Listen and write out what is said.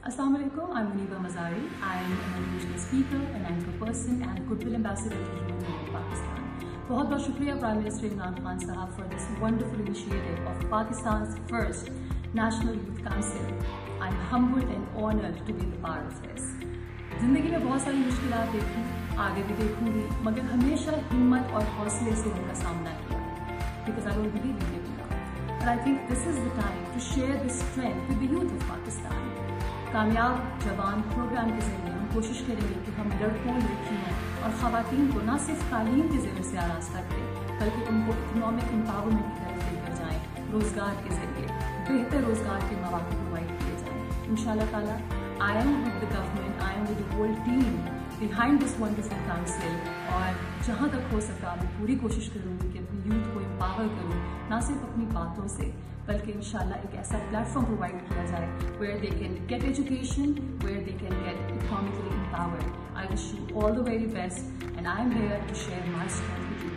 Assalamu alaikum, I'm Muniba Mazari. I'm a motivational speaker, an anchor person and Goodwill ambassador to UNWomen Pakistan. बहुत बहुत शुक्रिया Prime Minister Imran Khan साहब for this wonderful initiative of Pakistan's first National Youth Council. I'm humbled and honored to be the part of this. जिंदगी में बहुत सारी मुश्किलात देखी, आगे भी देखूंगी, मगर हमेशा हिम्मत और हौसले से उनका सामना किया. Because I don't believe in giving up. But I think this is the time to share this strength with the youth of Pakistan. कामयाब जवान प्रोग्राम के जरिए हम कोशिश करेंगे कि हम लड़कों लड़कियों और ख़वातीन को न सिर्फ तालीम के ज़रिए से आरास्ता करें बल्कि उनको इकोनॉमिक एम्पावरमेंट की तरफ लेकर जाएं, रोज़गार के जरिए बेहतर रोज़गार के मौके प्रोवाइड किए जाएं. इंशाल्लाह ताला I am with the government, I am with the whole team behind this wonderful council और जहाँ तक हो सका मैं पूरी कोशिश करूँगी कि अपनी यूथ को एम्पावर करूँ, ना सिर्फ अपनी बातों से बल्कि इंशाल्लाह एक ऐसा प्लेटफॉर्म प्रोवाइड किया जाए where they can get education, where they can get economically empowered. I wish you all the very best and I am here to share my strength with you.